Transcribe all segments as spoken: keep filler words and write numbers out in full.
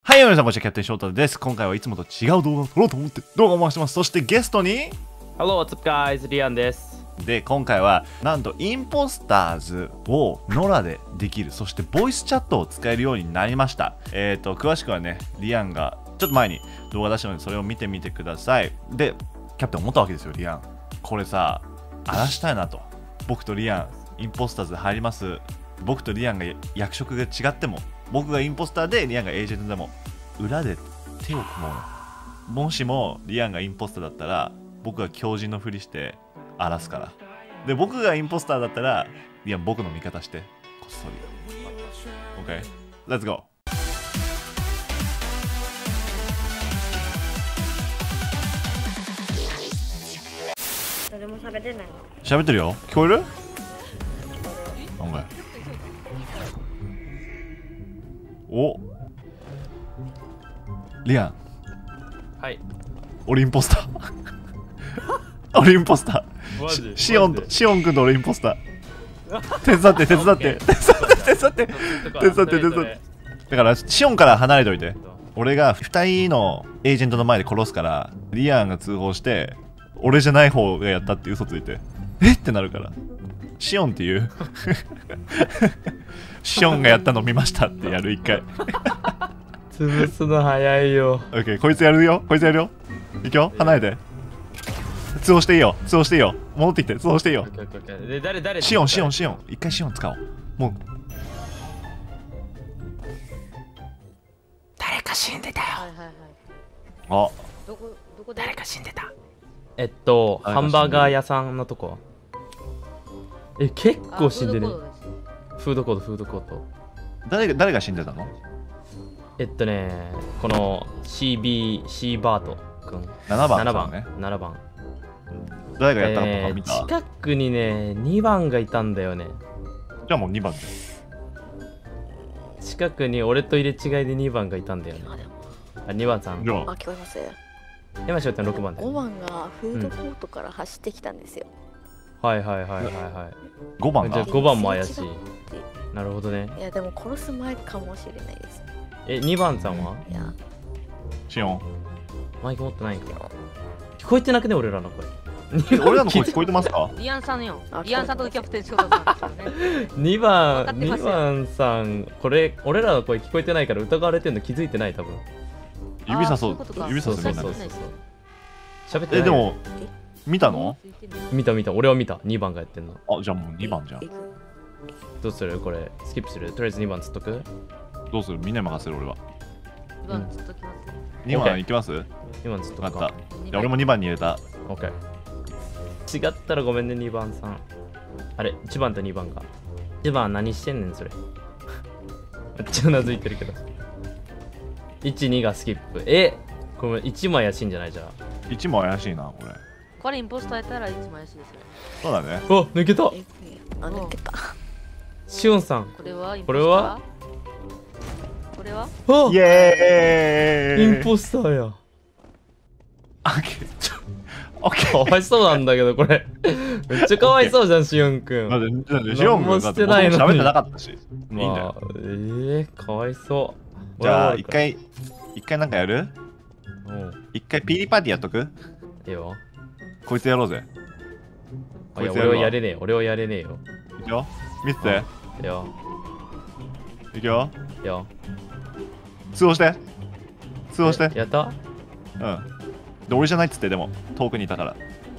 はい、皆さん、こんにちは、キャプテン翔太です。今回はいつもと違う動画を撮ろうと思って動画を回してます。そしてゲストに Hello, what's up guys? リアンです。 で、今回はなんとインポスターズをノラでできる、そしてボイスチャットを使えるようになりました。えっと、詳しくはね、リアンがちょっと前に動画出したので、それを見てみてください。で、キャプテン思ったわけですよ、リアン。これさ、荒らしたいなと。僕とリアン、インポスターズ入ります。僕とリアンが役職が違っても、僕がインポスターでリアンがエージェントでも、裏で手を組もう。もしもリアンがインポスターだったら、僕が狂人のふりして荒らすから。で、僕がインポスターだったら、リアン僕の味方して、こっそり。OK? Let's go! 誰も喋れないの。 喋ってるよ。聞こえる？なんかおリアン。 はい。 俺インポスター。俺インポスタマジー。シオンと、シオン君と俺インポスター。手伝って、手伝って、手伝って、手伝って、手伝って、手伝って。だから、シオンから離れといて。俺がふたりのエージェントの前で殺すから、リアンが通報して、俺じゃない方がやったって嘘ついて、えってなるから。シオンっていうシオンがやったの見ましたってやる一回。 潰すの早いよ。 オッケー、こいつやるよ、こいつやるよ。いくよ、離れて。通報していいよ、通報していいよ。戻ってきて、通報していいよ。 で、誰、誰シオン、シオン、シオン。一回シオン使おう。もう。 誰か死んでたよ。 はいはいはい。 あ、 どこ、どこで。 誰か死んでた。えっと、ハンバーガー屋さんのとこ。え、結構死んでる。フードコート、フードコート。 誰が、誰が死んでたの？ えっとね、この シービー、シーバート君。 ななばん。 ななばんね。 ななばん。 誰がやったのか見た？ えー、近くにね、にばんがいたんだよね。 じゃあもうにばんで。 近くに俺と入れ違いでにばんがいたんだよね。あ、にばんさん。 じゃあ、 あ、聞こえます。 今しよってろくばんで。 ごばんがフードコートから走ってきたんですよ。 はいはいはいはいはい。 ごばんが。 じゃあごばんも怪しい。なるほどね。 いや、でも殺す前かもしれないです。 え、にばんさんはいや、 シオン。 マイク持ってないんか。聞こえてなくね、俺らの声。 え、俺らの声聞こえてますか？ リアンさんよあ。 リアンさんとキャプテン翔太さんですよね。 にばん、に分かってますよばんさん、これ、俺らの声聞こえてないから疑われてんの気づいてない、多分。 指さそうあーそういうことか。 指さすみんなで。 そうそうそうそう。喋ってない。 え、でも、見たの？ 見た見た、俺は見た。にばんがやってんの。 あ、じゃあもうにばんじゃん。 行く。 どうするこれ、スキップするとりあえずにばんつっとくどうする？みんなに任せる俺は。 にばんずっときます。 にばんいきます？ にばんつっとくか。 分かった。じゃあ俺もにばんに入れた。 オッケー。違ったらごめんね、にばんさん。あれ、いちばんとにばんが。いちばん何してんねん、それ。めっちゃうなずいてるけど。いち、にがスキップ。えこれいちも怪しいんじゃないじゃあ。 いちも怪しいな、これ。 これインポスターやったらいつも怪しいですよ。 そうだね。 あ、抜けたえあ、抜けた。 シオンさん。 これはインこポスターれはこれはあイエーイ。 インポスターや。 オッケー。ちょオッケかわいそうなんだけど、これ。めっちゃかわいそうじゃん、シオンくん。 ー。だって、だってシオン君だって何もしてないのに喋ってなかったし。いいんだまあよ。、 ええー、かわいそう。 じゃあ、 俺は一。回、一回なんかやる？ うん。 一回ピリパーティーやっとく？ いいよ。 こいつやろうぜ。 いや、 こいつやるわ俺はやれねえよ。俺はやれねえよ。 いくよ。見てて。 いや、 いくよ。 いや。 通報して。通報して。 やったうん。で、俺じゃないっつって、でも、遠くにいたから。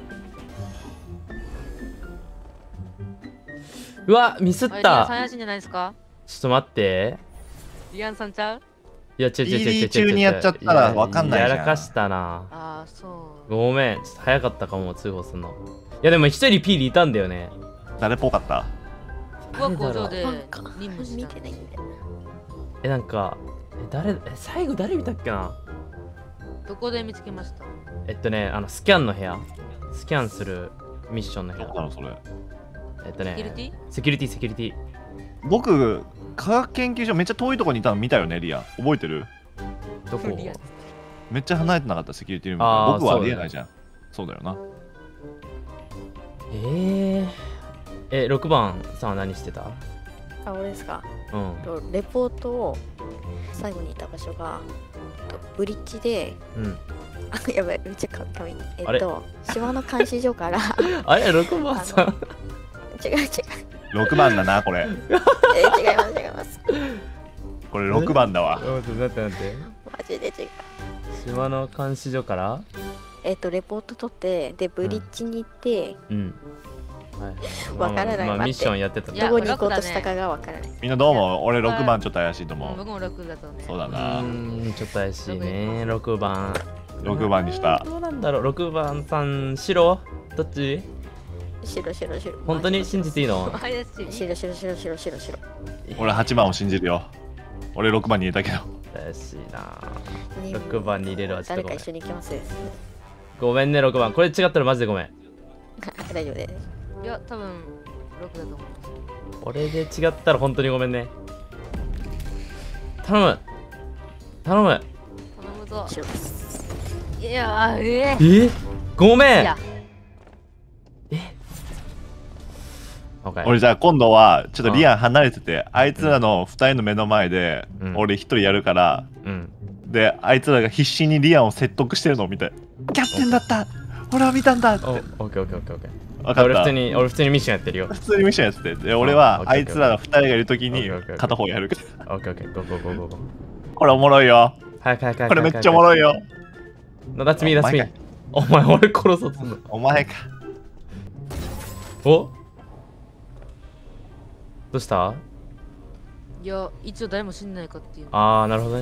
うわ、ミスっあれリアンさんた。 怪しいんじゃないですか？ ちょっと待って。 リアンさんちゃう？ いや、違う違う違う違う違う違う。 ピーディー 中にやっちゃったらわかんないじゃんやらかしたな。 ああ、そう。 ごめん。ちょっと早かったかも、通報するの。いや、でも一人ピーリいたんだよね。 誰っぽかった？ 僕は工場でなんか、 任務した見て。ないんだよ。 え、なんか、え、誰、え、最後誰見たっけな。 どこで見つけました？ えっとね、あの、スキャンの部屋。スキャンするミッションの部屋どこ。だろう、それ。 えっとね、 セキュリティ？ セキュリティ、セキュリティ。 僕、科学研究所めっちゃ遠いとこにいたの見たよね、リア。覚えてる？ どこリアンめっちゃ離れてなかった、セキュリティルーム。 あー僕はありえないじゃん。そうだよな。 えー、え、ろくばんさんは何してた？ あ、俺ですか。 うん。 とレポートを最後にいた場所が、えっと、ブリッジで、 うんあ、やばい、めっちゃか紙。えあれっと、島の監視所から、 あれろくばんさん違う違う、 ろくばんだなこれ。 えー、違います違います。 これろくばんだわ。 待って待って待ってマジで違う。 島の監視所からえっと、レポート取って、で、ブリッジに行って、 うんはいわからない待ってまあまあミッションやってたいやどこに行こうとしたかがわからない。 みんなどうも。俺ろくばんちょっと怪しいと思う。 僕もろくだとね。 うそうだな。 ーんちょっと怪しいねろくばんろくばんにした。 どうなんだろうろくばんさん白どっち白白白。 本当に信じていいの怪しい。 白白白白白白。 俺はちばんを信じるよ。俺ろくばんに入れたけど。 怪しいなにろくばんに入れるわちょっとごめん誰か一緒に行きます。 ごめんねろくばんこれ違ったらマジでごめん大丈夫です。 いや、多分ろくだと思う。 俺で違ったら本当にごめんね頼む頼む頼むぞ。 白です。 いやー、ええごめんーいや、 オッケー俺じゃあ今度はちょっとリアン離れてて、あいつらのふたりの目の前でうん俺ひとりやるから、 うんであいつらが必死にリアンを説得してるのを見て、キャプテンだった俺は見たんだって。 おオッケーオッケーオッケーオッケー分かった。 俺普通に俺普通にミッションやってるよ普通にミッションやってて、で俺オはッケーあいつらがふたりがいるときにオッケーオッケー片方やる。 オッケーオッケーゴーゴーゴーゴーゴーこれおもろいよ。 早く早く早くこれめっちゃおもろいよ。 No, that's me, お that's 前 me かお前俺殺そうとすんのお前か。 おどうしたいや、一応誰も死んでないかっていう。 あーなるほどね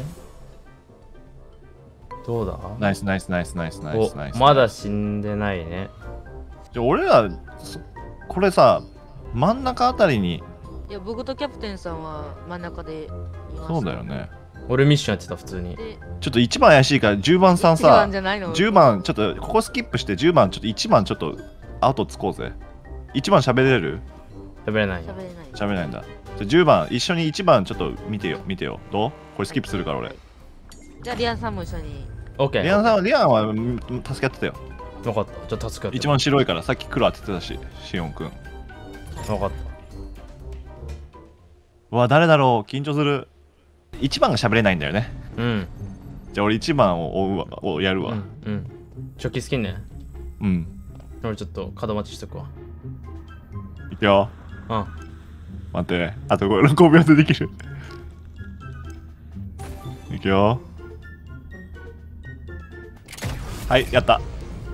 どうだナイスナイスナイスナイスナイスナイス。 おまだ死んでないねじゃあ俺らそこれさ真ん中あたりに。 いや、僕とキャプテンさんは真ん中でいました。 そうだよね。 俺ミッションやってた普通にで、 ちょっといちばん怪しいからじゅうばんさん一番さじゃないのじゅうばんちょっとここスキップしてじゅうばんちょっといちばんちょっとアウトつこうぜ。いちばん喋れる？ 喋れないよ喋れない。 喋れないんだ。じゃあじゅうばん一緒にいちばんちょっと見てよ見てよ。どう？これスキップするから俺。 じゃあ、リアンさんも一緒に。 オッケーリアンさんはリアンはうん助かってたよ。 分かったちょっと助かって一番白いからさっき黒当ててたしシオンくん。 分かったうわ誰だろう緊張する。いちばんが喋れないんだよね。 うんじゃあ俺いちばんを追うわをやるわ。 うんうん初期スキンねうん。 俺ちょっと角待ちしとくわいくよ。 うん待ってあとごびょうでできる。いくよ。はいやった。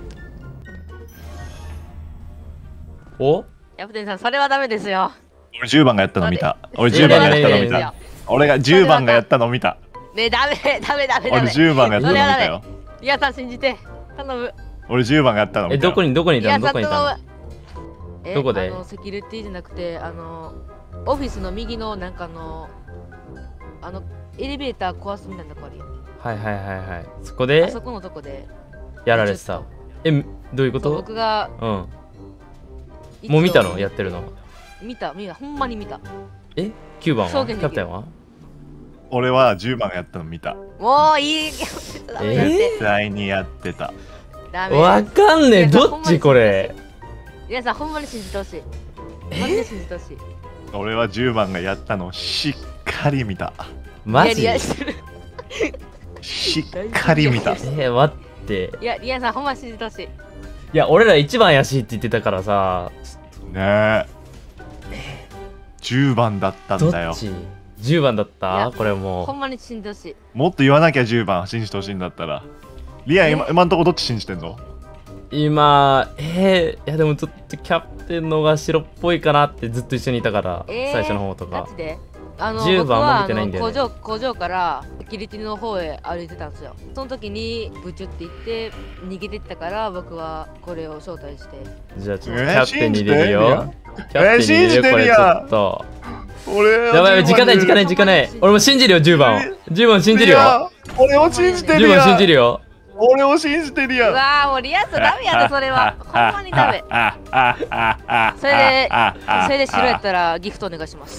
おキャプテンさん、それはダメですよ。 俺じゅうばんがやったの見た。俺それじゅうばんがやったの見いやいやいやた。俺がじゅうばんがやったの見た。 ねえ、ダメ、ダメ、ダメ、ダ俺メ。 じゅうばんがやったの見たよ。 リアンさん信じて。頼む。 俺じゅうばんがやったの見たよ。 えどこにどこにいリアンさんたのどこにいたの頼む。えどこであのセキュリティじゃなくて、あの、オフィスの右のなんかの、あの、エレベーター壊すみたいなとこあるよ。 はいはいはいはいそこあでそこのとこで。 やられてたえどういうこそうと僕が、 うん一応もう見たのやってるの見た、見た、ほんまに見た。 えきゅうばんはキ証言できるャプテンは俺はじゅうばんがやったの見た。 もういい。ダメやって。 絶対にやってた。 ダメ。 わかんねえどっちこれリアンさん、ほんまに信じてほしい。マジで信じてほしい。 俺はじゅうばんがやったのをしっかり見た。 マジいや、リアンしてる。 しっかり見た。 えー、待っていや、リアンさん、ほんま信じてほしい。 いや俺ら一番怪しいって言ってたからさねえ。じゅうばんだったんだよ。 どっちじゅうばんだっいたやこれもうほんまに信じてほしい。 もっと言わなきゃじゅうばん信じてほしいんだったら。リアン今今んとこどっち信じてんの？ 今えー、いやでもちょっとキャプテンのが白っぽいかなってずっと一緒にいたから、 えー最初の方とかガチであのじゅうばんも僕は見てないんだよねあの工場工場からセキュリティの方へ歩いてたんですよ。その時にブチュって言って逃げてったから僕はこれを招待して。 じゃあちょっとキえーャプテンに入れるよ、キャプテンに入れるよ、 えー信じてこれちるやんょっと俺やばいやばい時間ない時間ない時間ない俺も信じるよじゅうばんをじゅうばん信じるよ俺を信じてるじゅうばん信やん。 じるよ俺を信じてるや。 うんわーもうリアンさんダメやでそれは。ほんまにダメ。それでそれで白やったらギフトお願いします。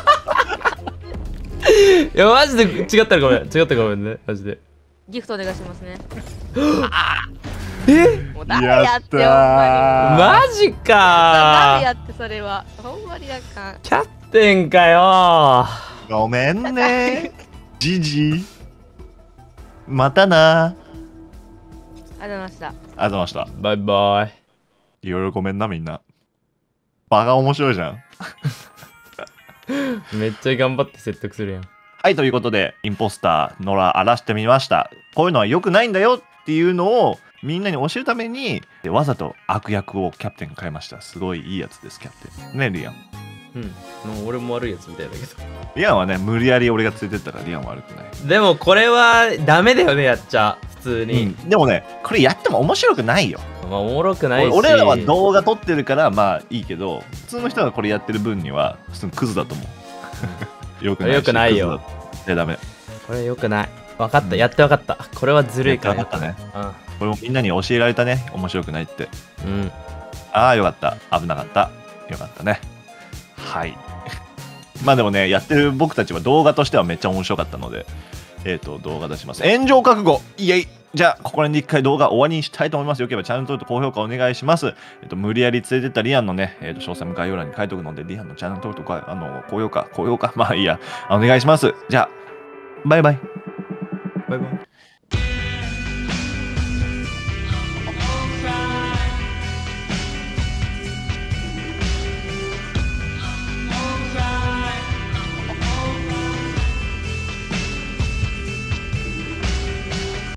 いやマジで違ったらごめん違ったらごめんねマジでギフトお願いしますね。 えもうダメやってほんまに。 やマジダメかやってそれは。ほんまにあかん。 キャプテンかよごめんね。 ジジまたな。 ありがとうございました。 ありがとうございました。 バイバイ。 いろいろごめんな、みんな。バカ面白いじゃん。 めっちゃ頑張って説得するやん。 はい、ということで、インポスター、野良荒らしてみました。こういうのは良くないんだよっていうのをみんなに教えるために、わざと悪役をキャプテンが変えました。すごいいいやつです、キャプテン。ね、リアン。 うん。もう俺も悪いやつみたいだけど。 リアンはね、無理やり俺が連れてったからリアンは悪くない。 でもこれはダメだよね、やっちゃ。普通に。 うん、でもね、これやっても面白くないよ。 まあおもろくないし。 俺らは動画撮ってるからまあいいけど、普通の人がこれやってる分には普通にクズだと思う。よくないし。 よくないよ。 クズだってダメ。 これよくない。分かった、やって分かった。これはずるいから。 やって分かったね。これもみんなに教えられたね。面白くないって。 うん。 ああ、よかった。危なかった。よかったね。はい。まあでもね、やってる僕たちは動画としてはめっちゃ面白かったので、えっと、動画出します。炎上覚悟イエイ。じゃあ、ここら辺で一回動画終わりにしたいと思います。よければチャンネル登録と高評価お願いします。えっと、無理やり連れてったリアンのね、えっと、詳細も概要欄に書いておくので、リアンのチャンネル登録とか、あの、高評価、高評価、まあいいや、お願いします。じゃあ、バイバイ。 バイバイ。